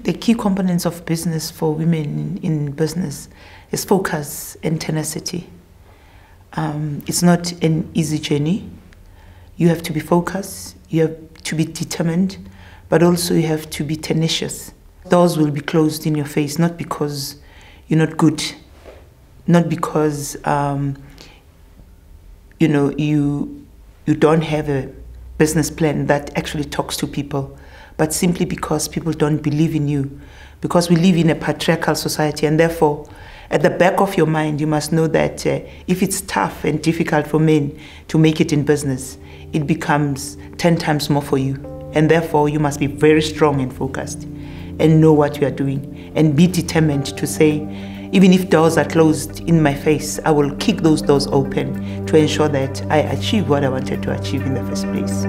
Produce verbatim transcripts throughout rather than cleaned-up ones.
The key components of business for women in, in business is focus and tenacity. Um, it's not an easy journey. You have to be focused, you have to be determined, but also you have to be tenacious. Doors will be closed in your face, not because you're not good, not because um, you know you you don't have a business plan that actually talks to people, but simply because people don't believe in you, because we live in a patriarchal society, and therefore at the back of your mind you must know that uh, if it's tough and difficult for men to make it in business, it becomes ten times more for you, and therefore you must be very strong and focused and know what you are doing and be determined to say, even if doors are closed in my face, I will kick those doors open to ensure that I achieve what I wanted to achieve in the first place.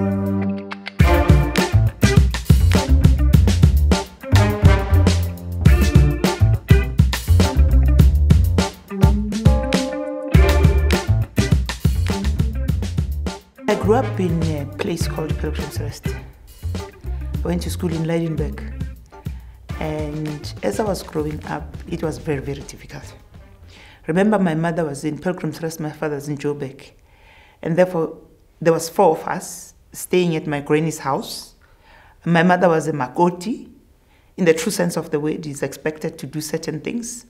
I grew up in a place called Pilgrim's Rest. I went to school in Leidenburg. And as I was growing up, it was very, very difficult. Remember, my mother was in Pilgrim's Rest, my father was in Joburg. And therefore, there was four of us staying at my granny's house. My mother was a makoti. In the true sense of the word, is expected to do certain things.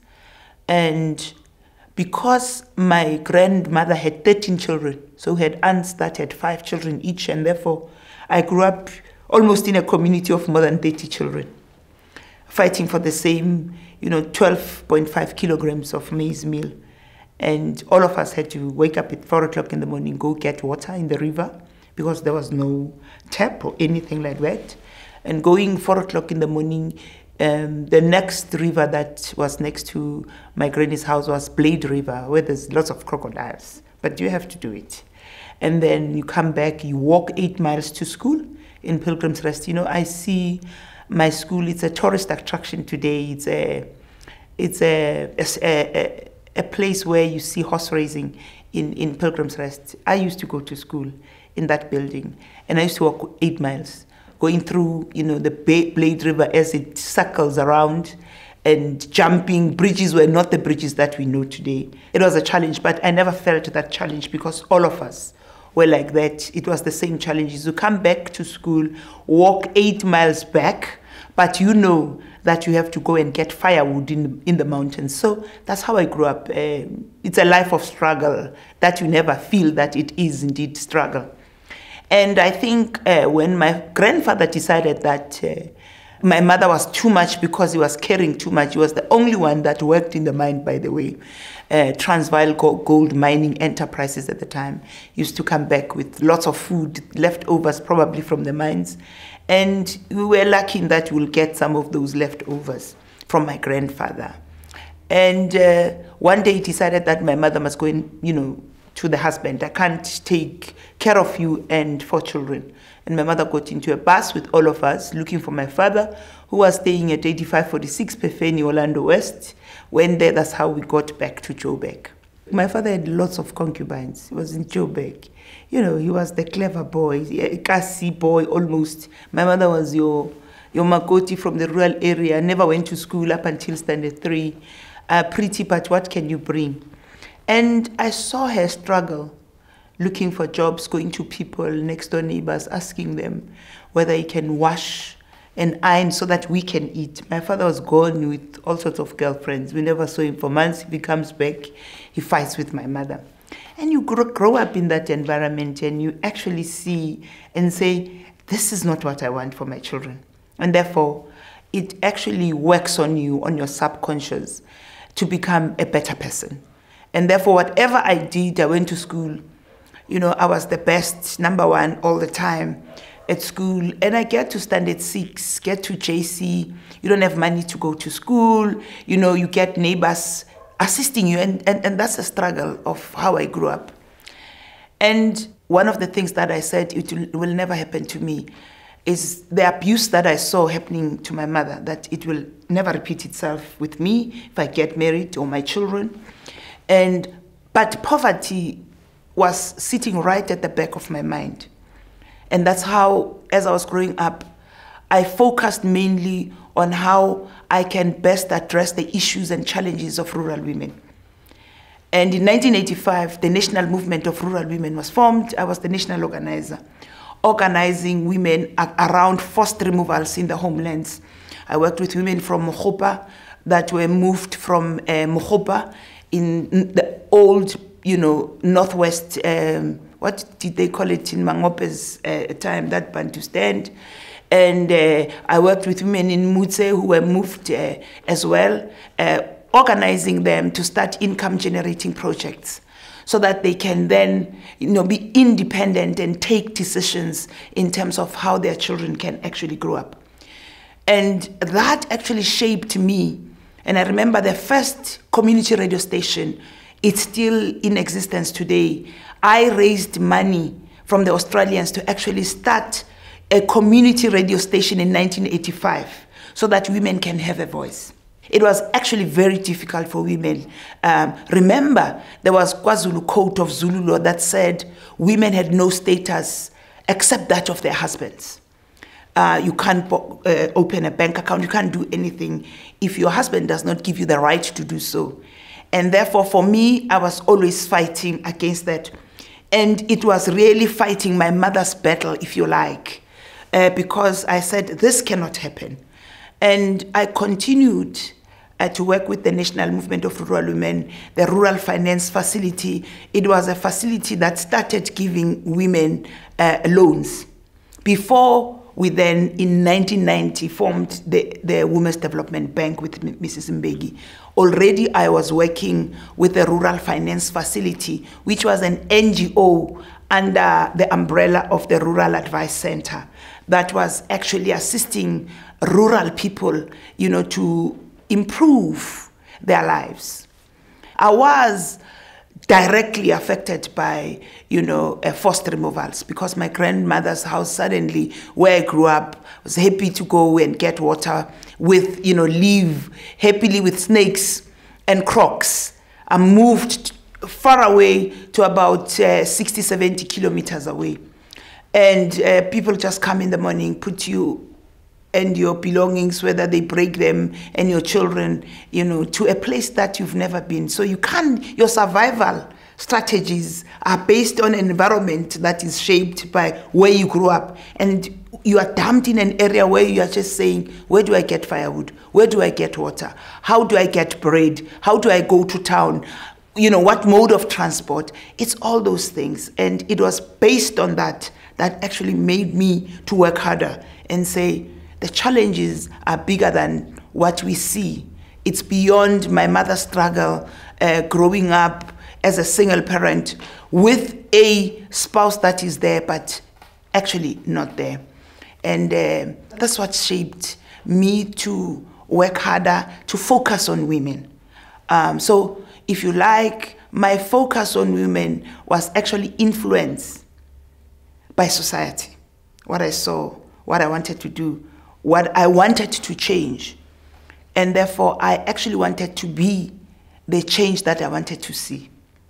And because my grandmother had thirteen children, so we had aunts that had five children each, and therefore I grew up almost in a community of more than thirty children, fighting for the same, you know, twelve point five kilograms of maize meal. And all of us had to wake up at four o'clock in the morning, go get water in the river, because there was no tap or anything like that. And going four o'clock in the morning, um, the next river that was next to my granny's house was Blade River, where there's lots of crocodiles, but you have to do it. And then you come back, you walk eight miles to school in Pilgrim's Rest. You know, I see my school, it's a tourist attraction today. It's a, it's a, a, a, a place where you see horse racing in, in Pilgrim's Rest. I used to go to school in that building, and I used to walk eight miles, going through, you know, the Blade River as it circles around, and jumping. Bridges were not the bridges that we know today. It was a challenge, but I never felt that challenge because all of us were like that. It was the same challenges. You come back to school, walk eight miles back, but you know that you have to go and get firewood in, in the mountains. So that's how I grew up. Uh, it's a life of struggle that you never feel that it is indeed struggle. And I think uh, when my grandfather decided that uh, my mother was too much because he was caring too much, he was the only one that worked in the mine, by the way. Uh, Transvaal Gold Mining Enterprises at the time used to come back with lots of food, leftovers probably from the mines. And we were lucky in that we'll get some of those leftovers from my grandfather. And uh, one day he decided that my mother must go in, you know, to the husband. I can't take care of you and four children. And my mother got into a bus with all of us looking for my father, who was staying at eighty-five forty-six Pefeni, Orlando West. When there, that's how we got back to Joburg. My father had lots of concubines. He was in Joburg. You know, he was the clever boy, a Kasi boy almost. My mother was your, your Makoti from the rural area, never went to school up until standard three. Uh, pretty, but what can you bring? And I saw her struggle, looking for jobs, going to people, next door neighbors, asking them whether he can wash and iron so that we can eat. My father was gone with all sorts of girlfriends. We never saw him for months. If he comes back, he fights with my mother. And you grow, grow up in that environment, and you actually see and say, this is not what I want for my children. And therefore, it actually works on you, on your subconscious, to become a better person. And therefore, whatever I did, I went to school. You know, I was the best, number one all the time at school. And I get to standard six, get to J C. You don't have money to go to school. You know, you get neighbors assisting you. And, and, and that's a struggle of how I grew up. And one of the things that I said, it will, will never happen to me, is the abuse that I saw happening to my mother, that it will never repeat itself with me if I get married or my children. And, but poverty was sitting right at the back of my mind. And that's how, as I was growing up, I focused mainly on how I can best address the issues and challenges of rural women. And in nineteen eighty-five, the National Movement of Rural Women was formed. I was the national organizer, organizing women around forced removals in the homelands. I worked with women from Mogopa that were moved from uh, Mogopa in the old, you know, northwest, um, what did they call it in Mangope's uh, time, that Bantu stand. And uh, I worked with women in Mutse who were moved uh, as well, uh, organizing them to start income generating projects so that they can then, you know, be independent and take decisions in terms of how their children can actually grow up. And that actually shaped me. And I remember the first community radio station, it's still in existence today. I raised money from the Australians to actually start a community radio station in nineteen eighty-five so that women can have a voice. It was actually very difficult for women. Um, remember, there was KwaZulu Code of Zulu law that said women had no status except that of their husbands. Uh, you can't uh, open a bank account, you can't do anything if your husband does not give you the right to do so. And therefore, for me, I was always fighting against that. And it was really fighting my mother's battle, if you like, uh, because I said, this cannot happen. And I continued uh, to work with the National Movement of Rural Women, the Rural Finance Facility. It was a facility that started giving women uh, loans. Before we then, in nineteen ninety, formed the, the Women's Development Bank with Missus Mbeki. Already I was working with the Rural Finance Facility, which was an N G O under the umbrella of the Rural Advice Center that was actually assisting rural people, you know, to improve their lives. I was directly affected by, you know, uh, forced removals because my grandmother's house suddenly, where I grew up, was happy to go and get water with, you know, live happily with snakes and crocs. I moved far away to about uh, sixty, seventy kilometers away. And uh, people just come in the morning, put you and your belongings, whether they break them, and your children, you know, to a place that you've never been. So you can't, your survival strategies are based on an environment that is shaped by where you grew up. And you are dumped in an area where you are just saying, where do I get firewood? Where do I get water? How do I get bread? How do I go to town? You know, what mode of transport? It's all those things. And it was based on that that actually made me to work harder and say, the challenges are bigger than what we see. It's beyond my mother's struggle uh, growing up as a single parent with a spouse that is there, but actually not there. And uh, that's what shaped me to work harder, to focus on women. Um, so if you like, my focus on women was actually influenced by society, what I saw, what I wanted to do, what I wanted to change. And therefore, I actually wanted to be the change that I wanted to see.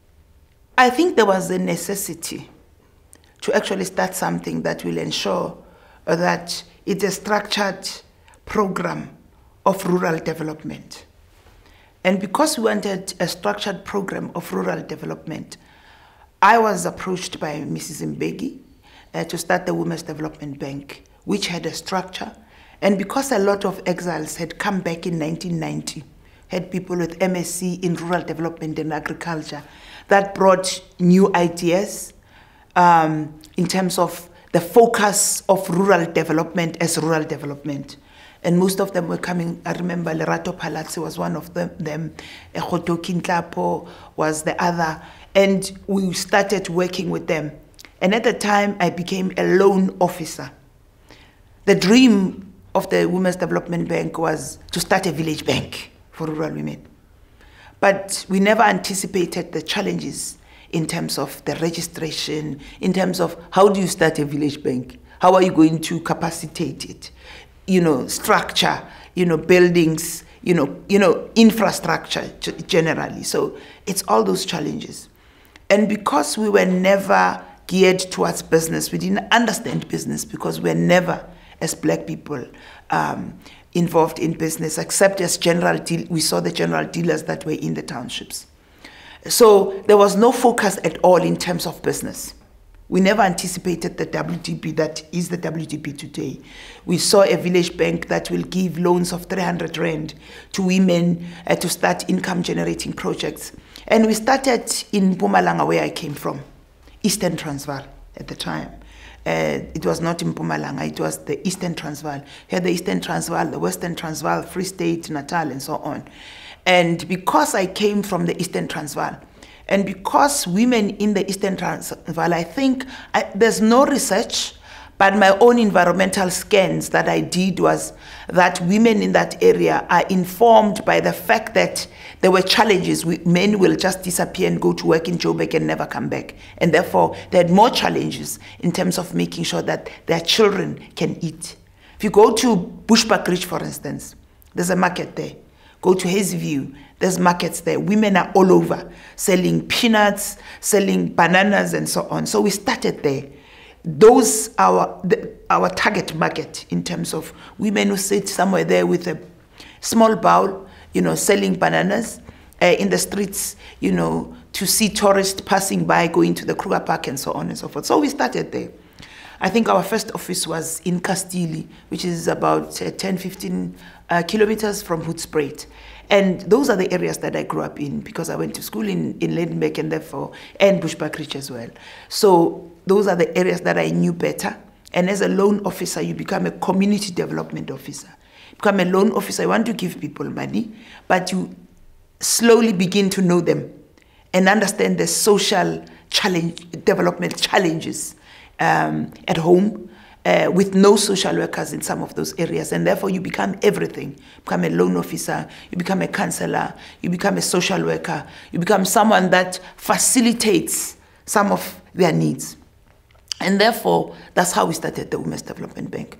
I think there was a necessity to actually start something that will ensure that it's a structured program of rural development. And because we wanted a structured program of rural development, I was approached by Missus Mbeki uh, to start the Women's Development Bank, which had a structure. And because a lot of exiles had come back in nineteen ninety, had people with M S c in rural development and agriculture, that brought new ideas um, in terms of the focus of rural development as rural development. And most of them were coming, I remember Lerato Palazzi was one of them, them Ekhoto Kintlapo was the other, and we started working with them. And at the time, I became a loan officer. The dream of the Women's Development Bank was to start a village bank for rural women. But we never anticipated the challenges in terms of the registration, in terms of how do you start a village bank? How are you going to capacitate it? You know, structure, you know, buildings, you know, you know, infrastructure generally. So it's all those challenges. And because we were never geared towards business, we didn't understand business because we were never, as black people, um, involved in business, except as general deal, we saw the general dealers that were in the townships. So there was no focus at all in terms of business. We never anticipated the W D P that is the W D P today. We saw a village bank that will give loans of three hundred rand to women uh, to start income generating projects. And we started in Mpumalanga, where I came from, Eastern Transvaal at the time. Uh, it was not in Mpumalanga, it was the Eastern Transvaal. Here the Eastern Transvaal, the Western Transvaal, Free State, Natal, and so on. And because I came from the Eastern Transvaal, and because women in the Eastern Transvaal, I think I, there's no research, but my own environmental scans that I did was that women in that area are informed by the fact that there were challenges. Men will just disappear and go to work in Joburg and never come back. And therefore, they had more challenges in terms of making sure that their children can eat. If you go to Bushbuck Ridge, for instance, there's a market there. Go to Hazyview, there's markets there. Women are all over, selling peanuts, selling bananas, and so on. So we started there. Those are the, our target market in terms of women who sit somewhere there with a small bowl, you know, selling bananas uh, in the streets, you know, to see tourists passing by, going to the Kruger Park, and so on and so forth. So we started there. I think our first office was in Castile, which is about uh, ten, fifteen uh, kilometers from Hoedspruit. And those are the areas that I grew up in because I went to school in, in Lydenburg and therefore, and Bushbuck Ridge as well. So those are the areas that I knew better. And as a loan officer, you become a community development officer. You become a loan officer, you want to give people money, but you slowly begin to know them and understand the social challenge, development challenges um, at home, Uh, with no social workers in some of those areas, and therefore you become everything. You become a loan officer, you become a counselor, you become a social worker, you become someone that facilitates some of their needs. And therefore, that's how we started the Women's Development Bank.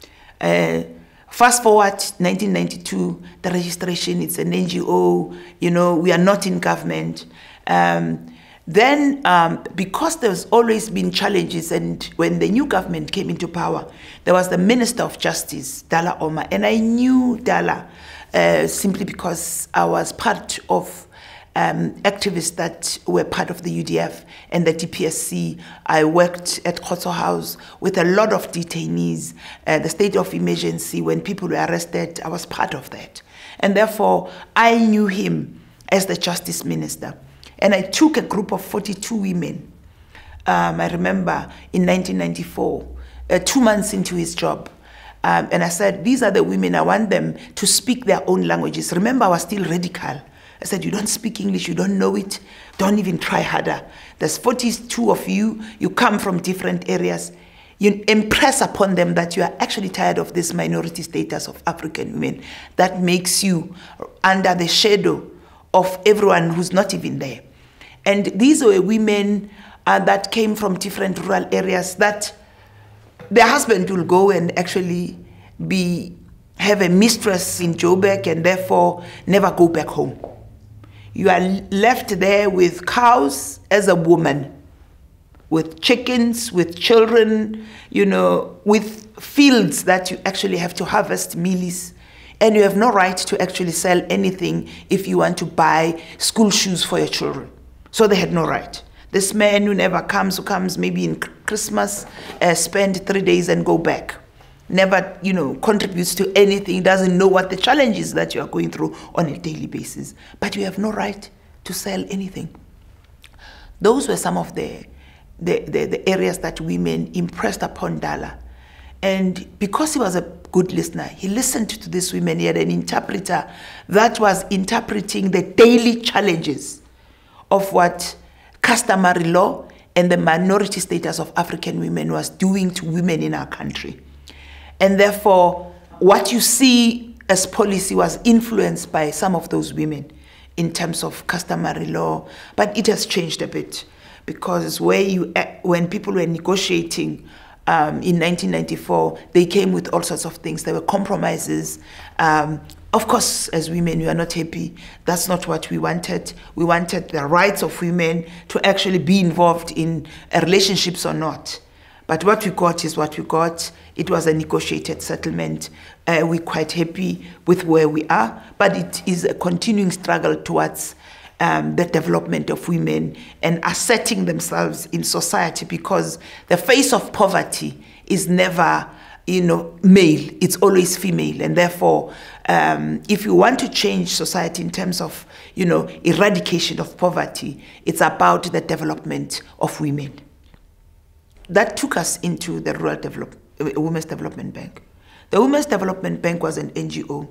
Uh, fast forward, nineteen ninety-two, the registration, it's an N G O, you know, we are not in government. Um, Then, um, because there's always been challenges, and when the new government came into power, there was the Minister of Justice, Dala Oma, and I knew Dala uh, simply because I was part of um, activists that were part of the U D F and the D P S C. I worked at Khotso House with a lot of detainees, uh, the state of emergency, when people were arrested, I was part of that. And therefore, I knew him as the Justice Minister. And I took a group of forty-two women, um, I remember in nineteen ninety-four, uh, two months into his job. Um, and I said, these are the women, I want them to speak their own languages. Remember, I was still radical. I said, you don't speak English, you don't know it, don't even try harder. There's forty-two of you, you come from different areas. You impress upon them that you are actually tired of this minority status of African women that makes you under the shadow of everyone who's not even there. And these were women uh, that came from different rural areas that their husband will go and actually be have a mistress in Joburg and therefore never go back home. You are left there with cows as a woman, with chickens, with children, you know, with fields that you actually have to harvest mealies. And you have no right to actually sell anything if you want to buy school shoes for your children. So they had no right. This man who never comes, who comes maybe in Christmas, uh, spend three days and go back. Never, you know, contributes to anything, doesn't know what the challenges that you are going through on a daily basis. But you have no right to sell anything. Those were some of the, the, the, the areas that women impressed upon Dala. And because he was a good listener, he listened to these women. He had an interpreter that was interpreting the daily challenges of what customary law and the minority status of African women was doing to women in our country. And therefore, what you see as policy was influenced by some of those women in terms of customary law, but it has changed a bit because where you, when people were negotiating Um, in nineteen ninety-four, they came with all sorts of things. There were compromises. Um, of course, as women, we are not happy. That's not what we wanted. We wanted the rights of women to actually be involved in uh, relationships or not. But what we got is what we got. It was a negotiated settlement. Uh, we're quite happy with where we are, but it is a continuing struggle towards um, the development of women and asserting themselves in society, because the face of poverty is never, you know, male, it's always female. And therefore, um, if you want to change society in terms of, you know, eradication of poverty, it's about the development of women. That took us into the Rural Develop, uh, Women's Development Bank. The Women's Development Bank was an N G O.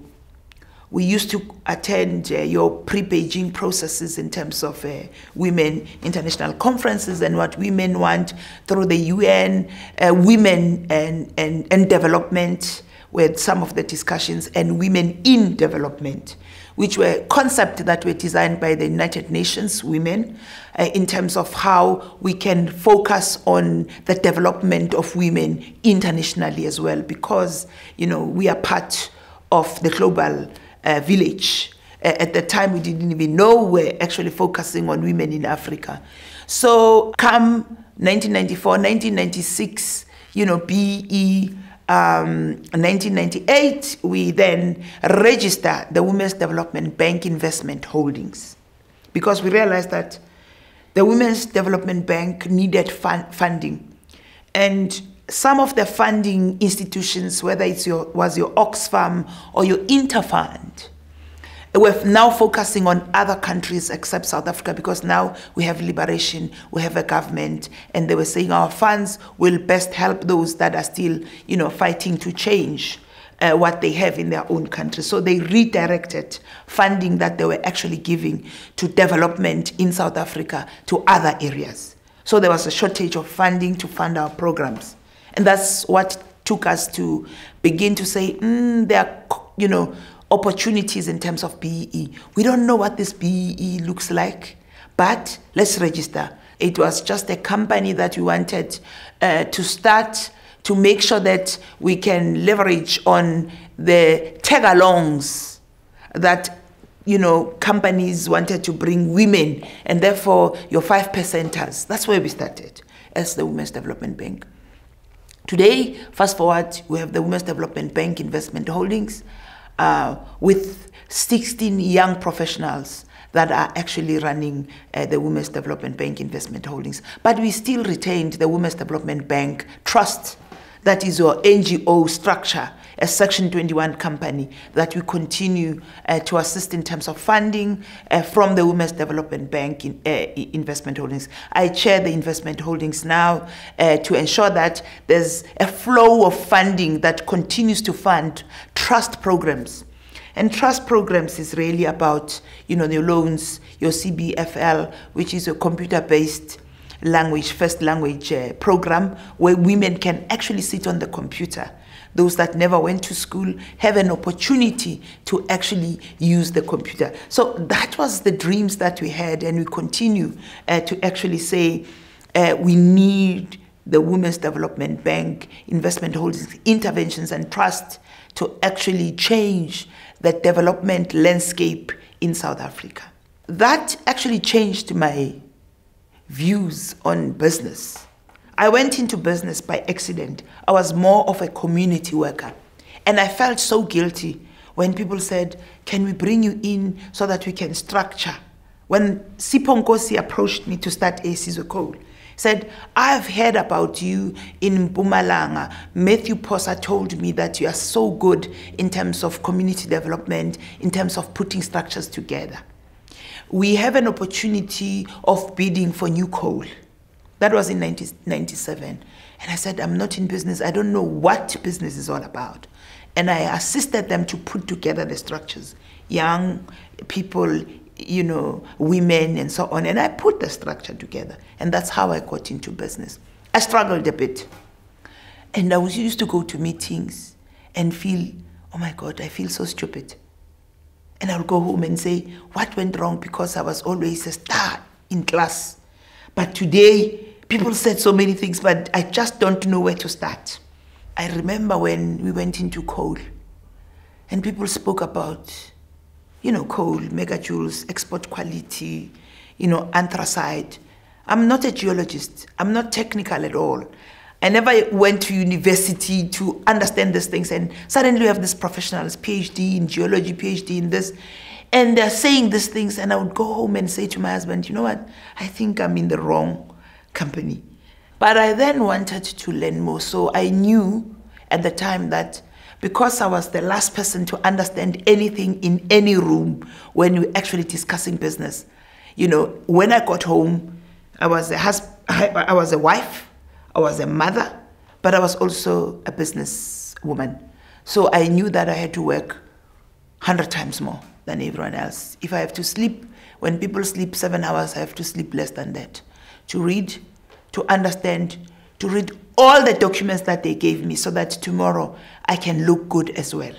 We used to attend uh, your pre-Beijing processes in terms of uh, women international conferences and what women want through the U N, uh, women and, and, and development, with some of the discussions, and women in development, which were concepts that were designed by the United Nations women uh, in terms of how we can focus on the development of women internationally as well, because, you know, we are part of the global uh, village. Uh, at the time, we didn't even know we're actually focusing on women in Africa. So come nineteen ninety-four, nineteen ninety-six, you know, B E, Um, nineteen ninety-eight, we then registered the Women's Development Bank Investment Holdings, because we realized that the Women's Development Bank needed fun funding. And some of the funding institutions, whether it was your Oxfam or your Interfund, we're now focusing on other countries except South Africa, because now we have liberation, we have a government, and they were saying our funds will best help those that are still, you know, fighting to change uh, what they have in their own country. So they redirected funding that they were actually giving to development in South Africa to other areas. So there was a shortage of funding to fund our programs. And that's what took us to begin to say, mm, there are, you know, opportunities in terms of B E E. We don't know what this B E E looks like, but let's register. It was just a company that we wanted uh, to start to make sure that we can leverage on the tag-alongs that, you know, companies wanted to bring women, and therefore your five percenters. That's where we started as the Women's Development Bank. Today, fast forward, we have the Women's Development Bank Investment Holdings, Uh, with sixteen young professionals that are actually running uh, the Women's Development Bank Investment Holdings. But we still retained the Women's Development Bank Trust, that is your N G O structure, a Section twenty-one company that we continue uh, to assist in terms of funding uh, from the Women's Development Bank in, uh, Investment Holdings. I chair the Investment Holdings now uh, to ensure that there's a flow of funding that continues to fund trust programs. And trust programs is really about, you know, your loans, your C B F L, which is a computer-based language, first language uh, program where women can actually sit on the computer. Those that never went to school have an opportunity to actually use the computer. So that was the dreams that we had, and we continue uh, to actually say uh, we need the Women's Development Bank, Investment Holdings, interventions and trust to actually change the development landscape in South Africa. That actually changed my views on business. I went into business by accident. I was more of a community worker. And I felt so guilty when people said, can we bring you in so that we can structure? When Sipho Nkosi approached me to start A C Coal, said, I've heard about you in Mpumalanga. Matthew Posa told me that you are so good in terms of community development, in terms of putting structures together. We have an opportunity of bidding for new coal. That was in nineteen ninety-seven. And I said, I'm not in business. I don't know what business is all about. And I assisted them to put together the structures. Young people, you know, women and so on. And I put the structure together. And that's how I got into business. I struggled a bit. And I was used to go to meetings and feel, oh my God, I feel so stupid. And I would go home and say, what went wrong? Because I was always a star in class. But today, people said so many things, but I just don't know where to start. I remember when we went into coal, and people spoke about, you know, coal, megajoules, export quality, you know, anthracite. I'm not a geologist. I'm not technical at all. I never went to university to understand these things. And suddenly you have this professionals, PhD in geology, PhD in this. And they're saying these things. And I would go home and say to my husband, you know what? I think I'm in the wrong company. But I then wanted to learn more. So I knew at the time that because I was the last person to understand anything in any room when we were actually discussing business, you know, when I got home, I was a husband, I was a wife, I was a mother, but I was also a business woman. So I knew that I had to work one hundred times more than everyone else. If I have to sleep, when people sleep seven hours, I have to sleep less than that. To read, to understand, to read all the documents that they gave me so that tomorrow I can look good as well.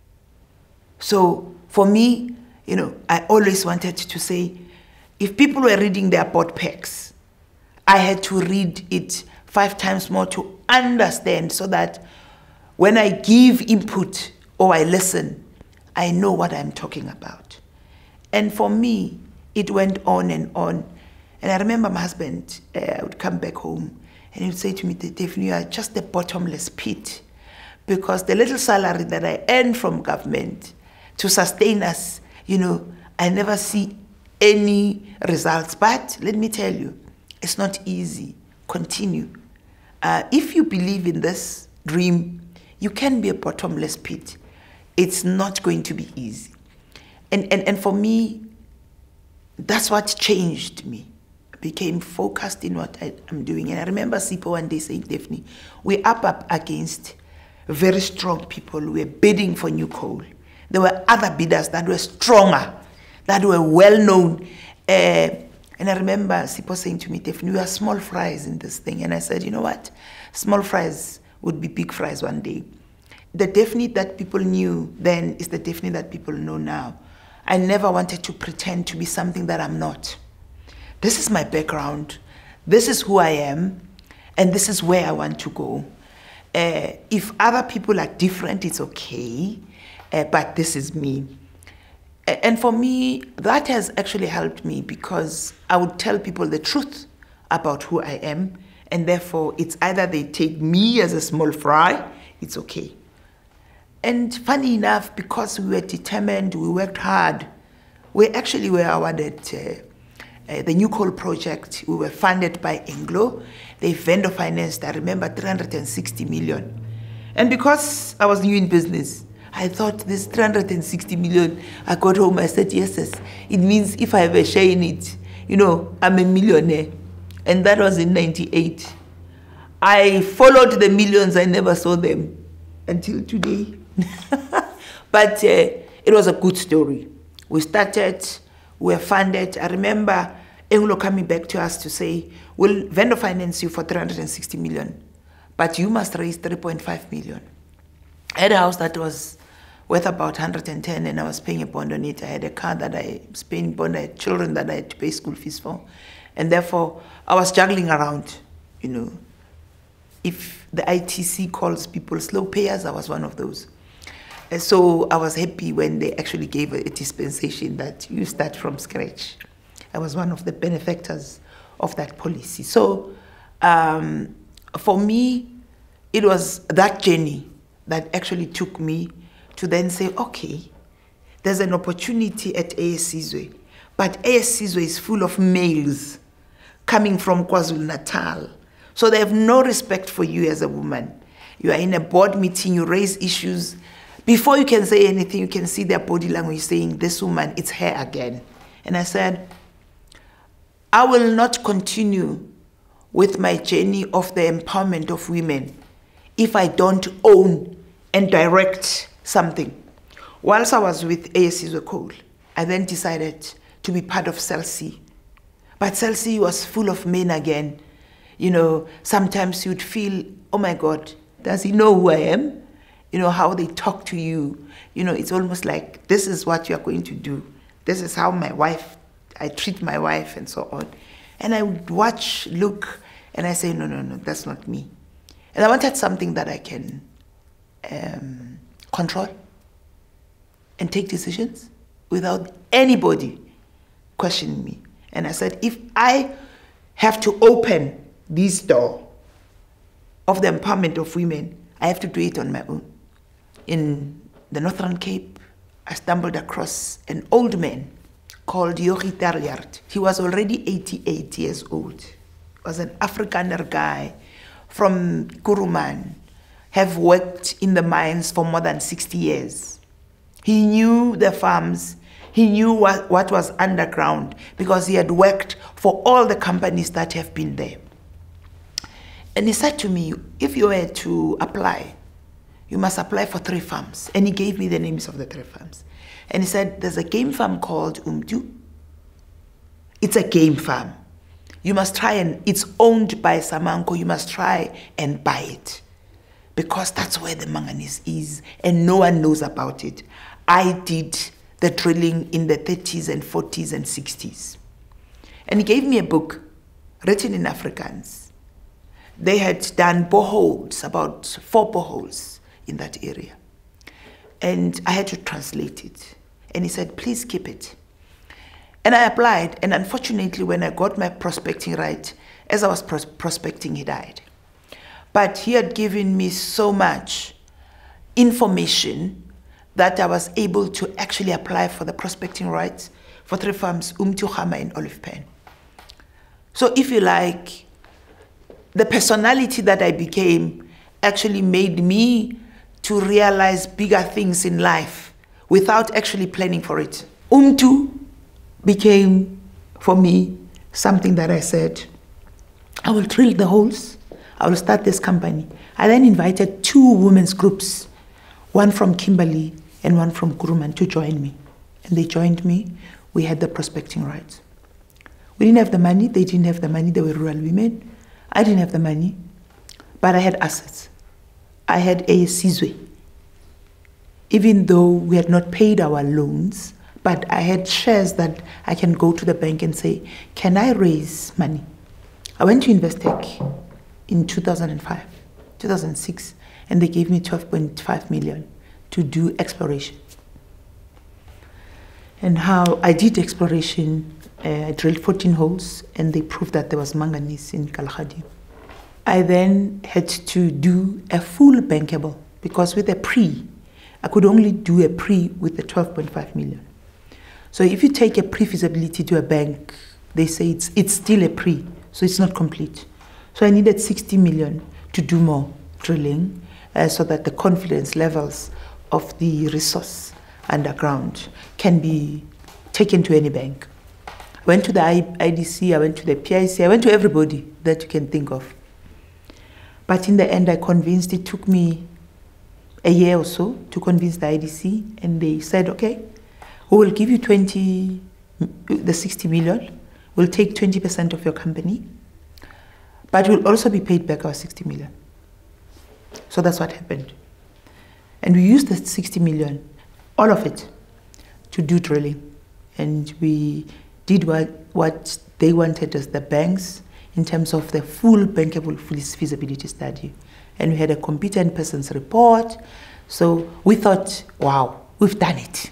So for me, you know, I always wanted to say, if people were reading their board packs, I had to read it five times more to understand so that when I give input or I listen, I know what I'm talking about. And for me, it went on and on. And I remember my husband, uh, I would come back home and he would say to me, Daphne, you are just a bottomless pit, because the little salary that I earn from government to sustain us, you know, I never see any results. But let me tell you, it's not easy. Continue. Uh, if you believe in this dream, you can be a bottomless pit. It's not going to be easy. And, and, and for me, that's what changed me. I became focused in what I, I'm doing. And I remember Sipho one day saying, Daphne, we're up, up against very strong people. We're bidding for new coal. There were other bidders that were stronger, that were well-known. Uh, and I remember Sipho saying to me, Daphne, we are small fries in this thing. And I said, you know what? Small fries would be big fries one day. The Daphne that people knew then is the Daphne that people know now. I never wanted to pretend to be something that I'm not. This is my background. This is who I am. And this is where I want to go. Uh, if other people are different, it's okay. Uh, but this is me. And for me, that has actually helped me, because I would tell people the truth about who I am. And therefore, it's either they take me as a small fry, it's okay. And funny enough, because we were determined, we worked hard, we actually were awarded uh, uh, the New Coal Project. We were funded by Anglo. They vendor financed, I remember, three hundred sixty million. And because I was new in business, I thought this three hundred sixty million, I got home, I said, yes, yes. It means if I have a share in it, you know, I'm a millionaire. And that was in ninety-eight. I followed the millions, I never saw them until today. But uh, it was a good story. We started, we were funded. I remember Anglo coming back to us to say, we'll vendor finance you for three hundred sixty million, but you must raise three point five million. I had a house that was worth about one hundred ten, and I was paying a bond on it. I had a car that I was paying bond, I had children that I had to pay school fees for. And therefore, I was juggling around, you know. If the I T C calls people slow payers, I was one of those. And so I was happy when they actually gave a, a dispensation that you start from scratch. I was one of the benefactors of that policy. So um, for me, it was that journey that actually took me to then say, okay, there's an opportunity at A S Sizwe, but A S Sizwe is full of males coming from KwaZulu-Natal. So they have no respect for you as a woman. You are in a board meeting, you raise issues. Before you can say anything, you can see their body language saying, this woman, it's her again. And I said, I will not continue with my journey of the empowerment of women if I don't own and direct something. Whilst I was with A S Sizwe Coal, I then decided to be part of C E L C. But C E L C was full of men again. You know, sometimes you'd feel, oh my God, does he know who I am? You know, how they talk to you. You know, it's almost like, this is what you're going to do. This is how my wife, I treat my wife and so on. And I would watch, look, and I say, no, no, no, that's not me. And I wanted something that I can um, control and take decisions without anybody questioning me. And I said, if I have to open this door, of the empowerment of women, I have to do it on my own. In the Northern Cape, I stumbled across an old man called Yogi Terliard. He was already eighty-eight years old. He was an Afrikaner guy from Kuruman, have worked in the mines for more than sixty years. He knew the farms, he knew what, what was underground because he had worked for all the companies that have been there. And he said to me, if you were to apply, you must apply for three farms. And he gave me the names of the three farms. And he said, there's a game farm called Umtu. It's a game farm. You must try and, it's owned by Samanko, you must try and buy it. Because that's where the manganese is, and no one knows about it. I did the drilling in the thirties and forties and sixties. And he gave me a book written in Afrikaans. They had done boreholes, about four boreholes in that area. And I had to translate it. And he said, please keep it. And I applied, and unfortunately, when I got my prospecting right, as I was pros prospecting, he died. But he had given me so much information that I was able to actually apply for the prospecting rights for three farms, Umtu, Hama, and Olive Pen. So if you like, the personality that I became actually made me to realize bigger things in life without actually planning for it. Umtu became, for me, something that I said, I will drill the holes, I will start this company. I then invited two women's groups, one from Kimberley and one from Kuruman, to join me. And they joined me. We had the prospecting rights. We didn't have the money, they didn't have the money, they were rural women. I didn't have the money, but I had assets. I had a Sizwe. Even though we had not paid our loans, but I had shares that I can go to the bank and say, can I raise money? I went to Investec in two thousand five, two thousand six, and they gave me twelve point five million to do exploration. And how I did exploration, uh, I drilled fourteen holes, and they proved that there was manganese in Kalagadi. I then had to do a full bankable, because with a pre, I could only do a pre with the twelve point five million. So if you take a pre-feasibility to a bank, they say it's, it's still a pre, so it's not complete. So I needed sixty million to do more drilling uh, so that the confidence levels of the resource underground can be taken to any bank. I went to the I D C, I went to the P I C, I went to everybody that you can think of. But in the end, I convinced, it took me a year or so to convince the I D C, and they said, okay, we will give you twenty, the sixty million, we'll take twenty percent of your company, but we'll also be paid back our sixty million. So that's what happened. And we used the sixty million, all of it, to do drilling. And we did what, what they wanted as the banks in terms of the full bankable feasibility study. And we had a competent person's report. So we thought, wow, we've done it.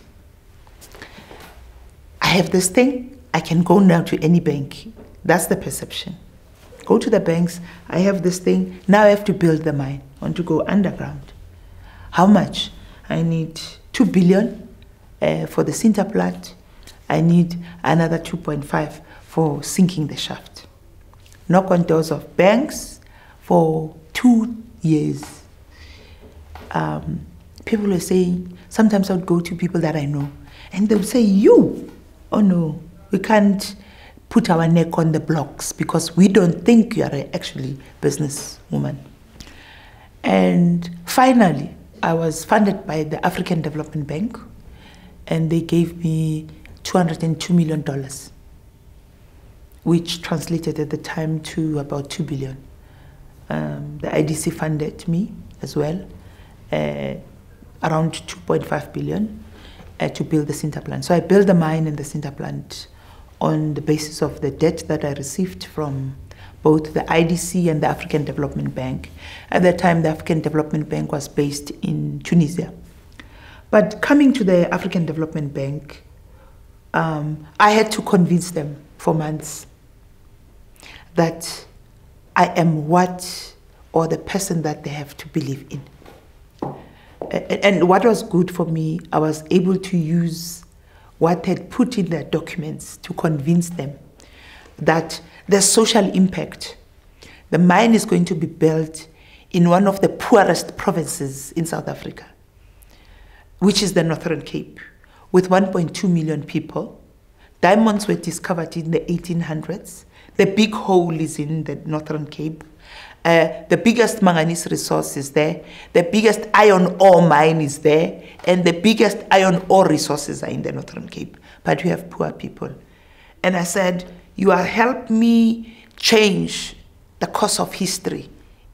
I have this thing, I can go now to any bank. That's the perception. Go to the banks, I have this thing, now I have to build the mine. I want to go underground. How much? I need two billion uh, for the sinter plant. I need another two point five for sinking the shaft. Knock on doors of banks for two years. Um, people were saying, sometimes I would go to people that I know, and they would say, you, oh no, we can't put our neck on the blocks because we don't think you are actually a businesswoman. And finally, I was funded by the African Development Bank, and they gave me two hundred two million dollars, which translated at the time to about two billion. Um, the I D C funded me as well, uh, around two point five billion, uh, to build the sinter plant. So I built the mine and the sinter plant on the basis of the debt that I received from both the I D C and the African Development Bank. At that time, the African Development Bank was based in Tunisia. But coming to the African Development Bank, um, I had to convince them for months that I am what or the person that they have to believe in. And what was good for me, I was able to use what they had put in their documents to convince them that the social impact, the mine is going to be built in one of the poorest provinces in South Africa, which is the Northern Cape, with one point two million people. Diamonds were discovered in the eighteen hundreds. The big hole is in the Northern Cape. Uh, the biggest manganese resource is there. The biggest iron ore mine is there. And the biggest iron ore resources are in the Northern Cape. But we have poor people. And I said, you are help me change the course of history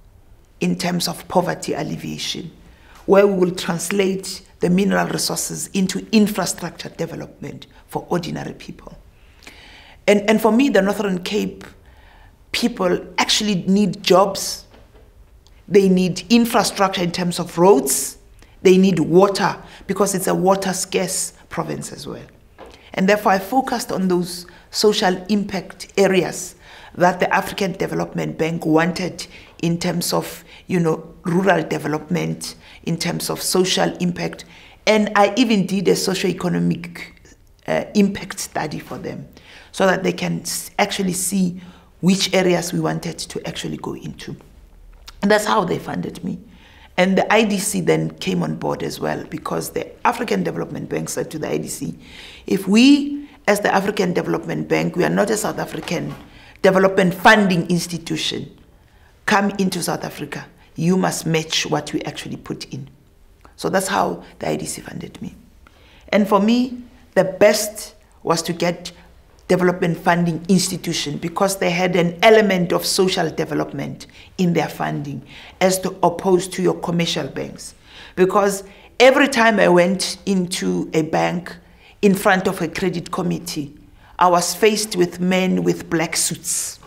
in terms of poverty alleviation, where we will translate the mineral resources into infrastructure development for ordinary people. And, and for me, the Northern Cape people actually need jobs. They need infrastructure in terms of roads. They need water, because it's a water scarce province as well. And therefore, I focused on those social impact areas that the African Development Bank wanted in terms of, you know, rural development, in terms of social impact. And I even did a socio-economic uh, impact study for them so that they can actually see which areas we wanted to actually go into. And that's how they funded me. And the I D C then came on board as well, because the African Development Bank said to the I D C, if we, as the African Development Bank, we are not a South African development funding institution, come into South Africa, you must match what we actually put in. So that's how the I D C funded me. And for me, the best was to get development funding institution, because they had an element of social development in their funding, as to opposed to your commercial banks. Because every time I went into a bank in front of a credit committee, I was faced with men with black suits,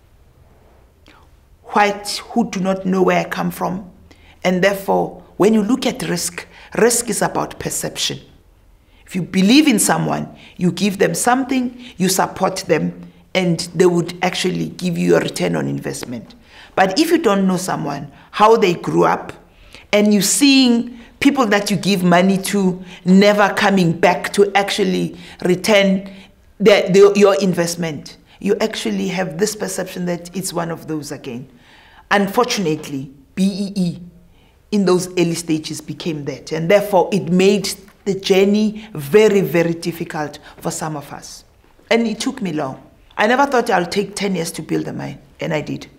white, who do not know where I come from. And therefore, when you look at risk, risk is about perception. If you believe in someone, you give them something, you support them, and they would actually give you a return on investment. But if you don't know someone, how they grew up, and you're seeing people that you give money to never coming back to actually return the, the, your investment, you actually have this perception that it's one of those again. Unfortunately, B E E in those early stages became that, and therefore it made the journey very, very difficult for some of us. And it took me long. I never thought I'll take ten years to build a mine, and I did.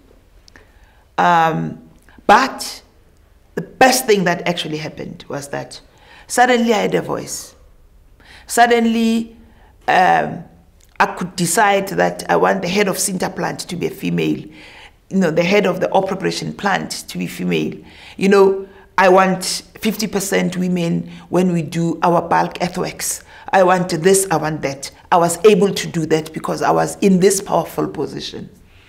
Um, but the best thing that actually happened was that suddenly I had a voice. Suddenly, um, I could decide that I want the head of Sinter plant to be a female, you know, the head of the ore preparation plant to be female. You know, I want fifty percent women when we do our bulk earthworks. I want this, I want that. I was able to do that because I was in this powerful position.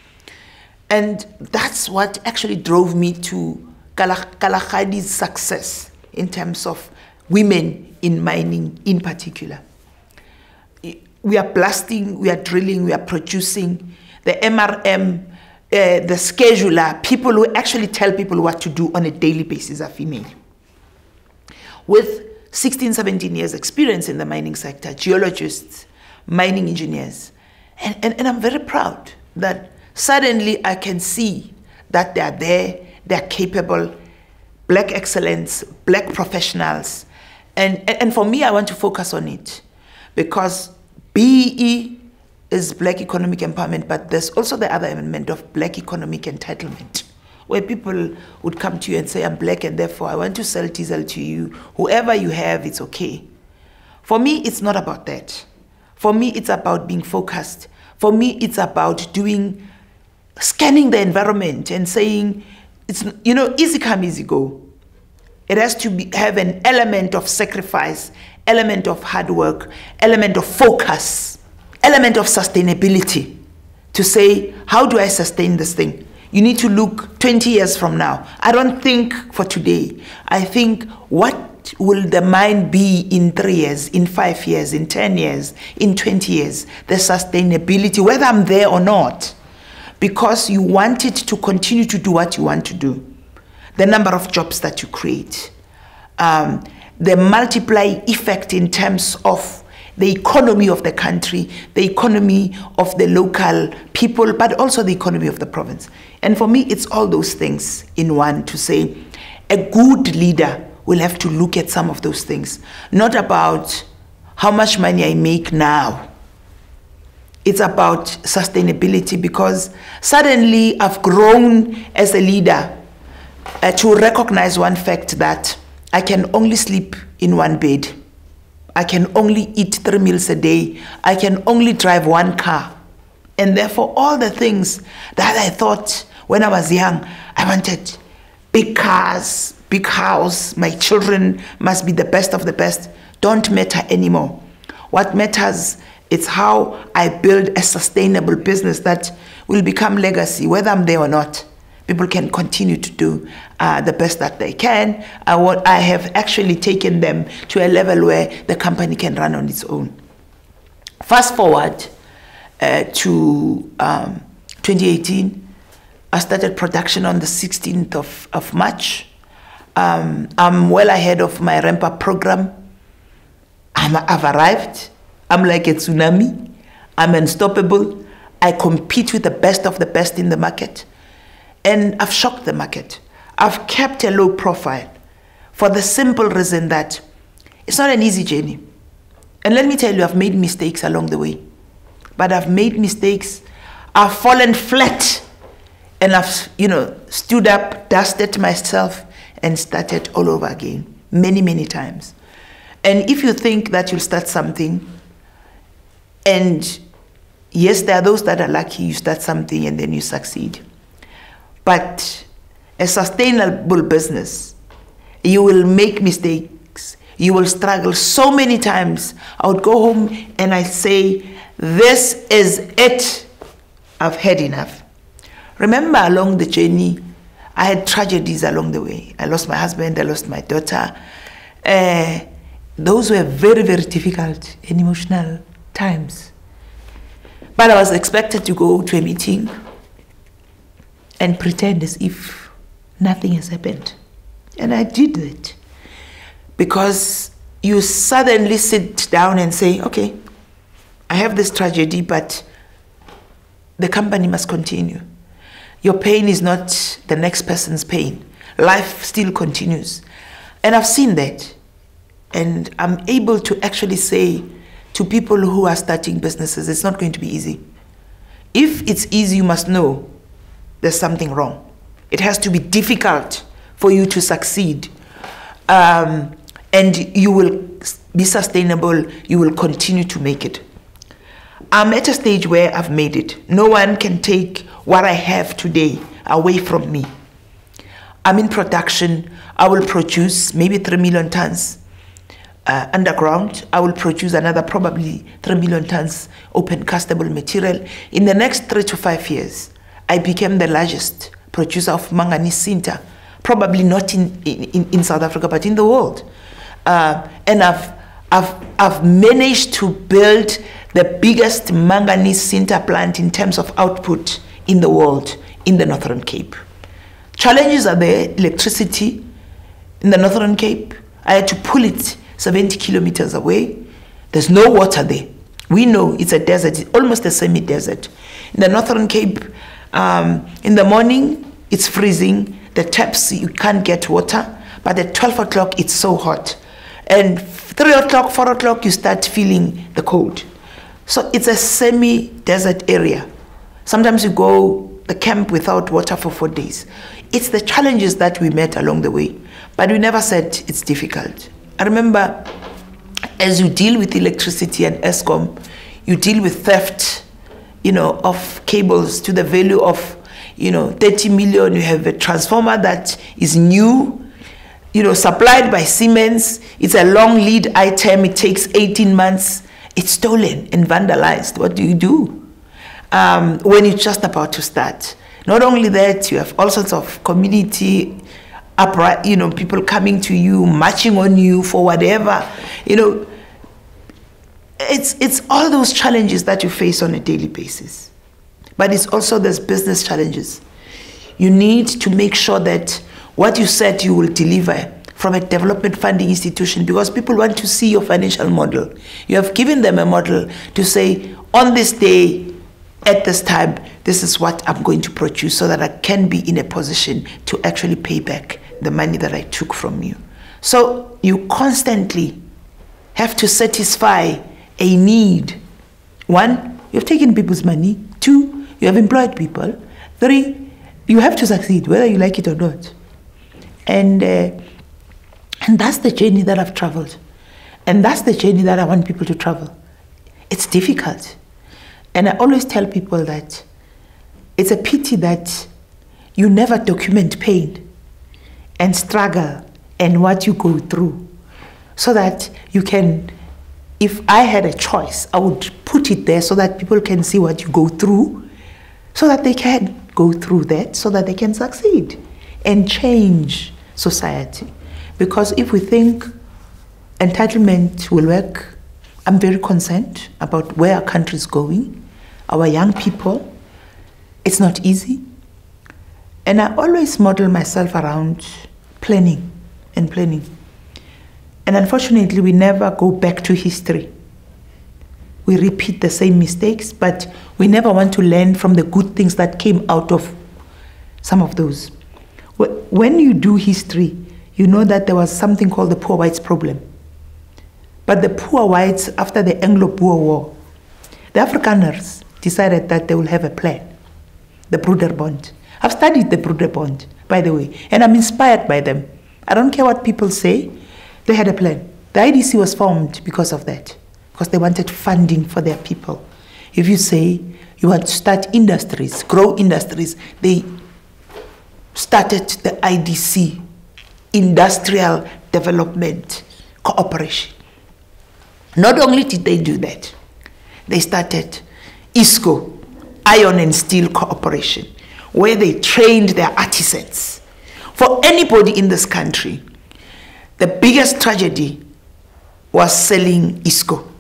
And that's what actually drove me to Kalagadi's success in terms of women in mining in particular. We are blasting, we are drilling, we are producing. The M R M, uh, the scheduler, people who actually tell people what to do on a daily basis are female. With sixteen, seventeen years experience in the mining sector, geologists, mining engineers. And, and, and I'm very proud that suddenly I can see that they're there, they're capable, black excellence, black professionals. And, and, and for me, I want to focus on it because B E E is black economic empowerment, but there's also the other element of black economic entitlement, where people would come to you and say, I'm black and therefore I want to sell diesel to you. Whoever you have, it's okay. For me, it's not about that. For me, it's about being focused. For me, it's about doing, scanning the environment and saying, it's, you know, easy come, easy go. It has to be, have an element of sacrifice, element of hard work, element of focus, element of sustainability to say, how do I sustain this thing? You need to look twenty years from now. I don't think for today. I think, what will the mine be in three years, in five years, in ten years, in twenty years? The sustainability, whether I'm there or not. because you wanted to continue to do what you want to do. The number of jobs that you create, um, the multiply effect in terms of the economy of the country, the economy of the local people, but also the economy of the province. And for me, it's all those things in one to say a good leader will have to look at some of those things, not about how much money I make now. It's about sustainability, because suddenly I've grown as a leader uh, to recognize one fact that I can only sleep in one bed. I can only eat three meals a day. I can only drive one car. And therefore, all the things that I thought when I was young, I wanted big cars, big house, my children must be the best of the best, don't matter anymore. What matters is how I build a sustainable business that will become legacy, whether I'm there or not. People can continue to do uh, the best that they can. I, want, I have actually taken them to a level where the company can run on its own. Fast forward uh, to um, twenty eighteen, I started production on the sixteenth of, of March. Um, I'm well ahead of my ramp-up program. I'm, I've arrived. I'm like a tsunami. I'm unstoppable. I compete with the best of the best in the market. And I've shocked the market. I've kept a low profile for the simple reason that it's not an easy journey. And let me tell you, I've made mistakes along the way. But I've made mistakes. I've fallen flat. And I've, you know, stood up, dusted myself, and started all over again, many, many times. And if you think that you'll start something, and yes, there are those that are lucky, you start something and then you succeed. But a sustainable business, you will make mistakes. You will struggle so many times. I would go home and I say, this is it. I've had enough. Remember, along the journey, I had tragedies along the way. I lost my husband, I lost my daughter. Uh, those were very, very difficult and emotional times. But I was expected to go to a meeting and pretend as if nothing has happened. And I did that. Because you suddenly sit down and say, okay, I have this tragedy, but the company must continue. Your pain is not the next person's pain. Life still continues. And I've seen that. And I'm able to actually say to people who are starting businesses, it's not going to be easy. If it's easy, you must know there's something wrong. It has to be difficult for you to succeed. Um, and you will be sustainable, you will continue to make it. I'm at a stage where I've made it. No one can take what I have today away from me. I'm in production. I will produce maybe three million tons uh, underground. I will produce another probably three million tons open castable material. In the next three to five years, I became the largest producer of manganese sinter, probably not in, in, in South Africa, but in the world. Uh, and I've, I've, I've managed to build the biggest manganese sinter plant in terms of output in the world, in the Northern Cape. Challenges are there, electricity in the Northern Cape. I had to pull it seventy kilometers away. There's no water there. We know it's a desert, it's almost a semi-desert. In the Northern Cape, um, in the morning, it's freezing. The taps, you can't get water. But at twelve o'clock, it's so hot. And three o'clock, four o'clock, you start feeling the cold. So it's a semi-desert area. Sometimes you go the camp without water for four days. It's the challenges that we met along the way. But we never said it's difficult. I remember as you deal with electricity and Eskom, you deal with theft, you know, of cables to the value of, you know, thirty million. You have a transformer that is new, you know, supplied by Siemens. It's a long lead item. It takes eighteen months. It's stolen and vandalized. What do you do um, when you're just about to start? Not only that, you have all sorts of community, upright, you know, people coming to you, marching on you for whatever. You know, it's, it's all those challenges that you face on a daily basis. But it's also there's business challenges. You need to make sure that what you said you will deliver from a development funding institution, because people want to see your financial model. You have given them a model to say, on this day, at this time, this is what I'm going to produce so that I can be in a position to actually pay back the money that I took from you. So you constantly have to satisfy a need. One, you've taken people's money. Two, you have employed people. Three, you have to succeed, whether you like it or not. And, uh, and that's the journey that I've traveled. And that's the journey that I want people to travel. It's difficult. And I always tell people that it's a pity that you never document pain and struggle and what you go through, so that you can, if I had a choice, I would put it there so that people can see what you go through, so that they can go through that, so that they can succeed and change society. Because if we think entitlement will work, I'm very concerned about where our country is going. Our young people, it's not easy. And I always model myself around planning and planning. And unfortunately, we never go back to history. We repeat the same mistakes, but we never want to learn from the good things that came out of some of those. When you do history, you know that there was something called the poor whites problem. But the poor whites, after the Anglo-Boer War, the Afrikaners decided that they will have a plan, the Broederbond. I've studied the Broederbond, by the way, and I'm inspired by them. I don't care what people say, they had a plan. The I D C was formed because of that, because they wanted funding for their people. If you say you want to start industries, grow industries, they started the I D C, Industrial Development Cooperation. Not only did they do that, they started I S C O, Iron and Steel Cooperation, where they trained their artisans. For anybody in this country, the biggest tragedy was selling I S C O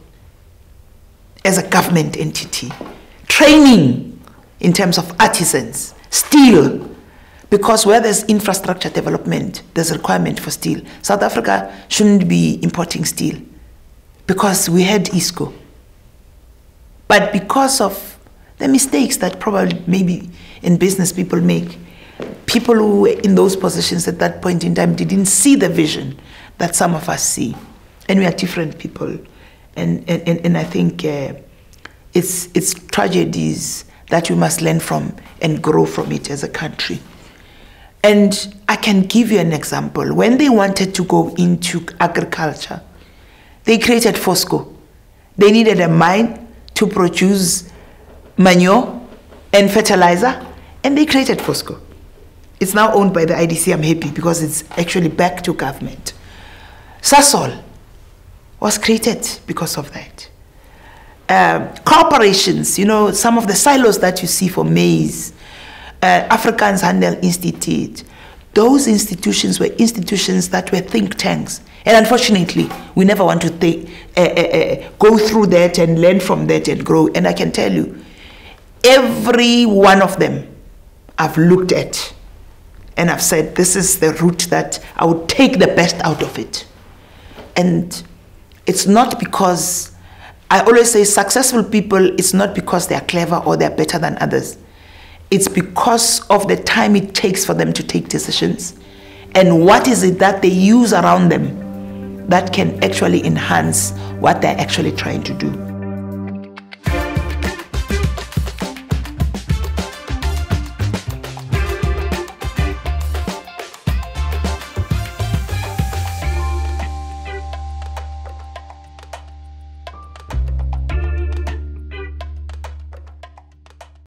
as a government entity. Training in terms of artisans, steel, because where there's infrastructure development, there's a requirement for steel. South Africa shouldn't be importing steel because we had I S C O. But because of the mistakes that probably maybe in business people make, people who were in those positions at that point in time didn't see the vision that some of us see. And we are different people. And, and, and I think uh, it's, it's tragedies that we must learn from and grow from it as a country. And I can give you an example. When they wanted to go into agriculture, they created Fosco. They needed a mine to produce manure and fertilizer, and they created Fosco. It's now owned by the I D C. I'm happy because it's actually back to government. Sasol was created because of that. Um, corporations, you know, some of the silos that you see for maize, uh, Afrikaans Handel Institute, those institutions were institutions that were think tanks. And unfortunately, we never want to think, uh, uh, uh, go through that and learn from that and grow. And I can tell you, every one of them I've looked at and I've said, this is the route that I would take the best out of it. And it's not because, I always say successful people, it's not because they're clever or they're better than others. It's because of the time it takes for them to take decisions. And what is it that they use around them that can actually enhance what they're actually trying to do.